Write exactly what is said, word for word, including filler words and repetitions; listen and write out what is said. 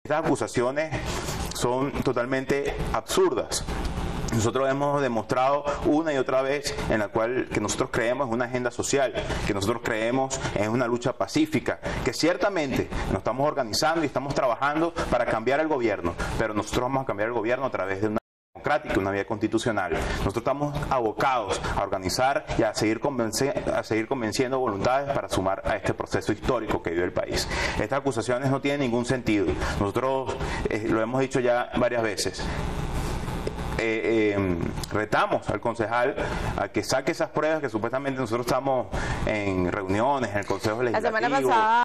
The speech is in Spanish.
Estas acusaciones son totalmente absurdas. Nosotros hemos demostrado una y otra vez en la cual que nosotros creemos en una agenda social, que nosotros creemos en una lucha pacífica, que ciertamente nos estamos organizando y estamos trabajando para cambiar el gobierno, pero nosotros vamos a cambiar el gobierno a través de una democrática, una vía constitucional. Nosotros estamos abocados a organizar y a seguir, a seguir convenciendo voluntades para sumar a este proceso histórico que vive el país. Estas acusaciones no tienen ningún sentido. Nosotros eh, lo hemos dicho ya varias veces. Eh, eh, retamos al concejal a que saque esas pruebas que supuestamente nosotros estamos en reuniones en el Consejo Legislativo. La semana pasada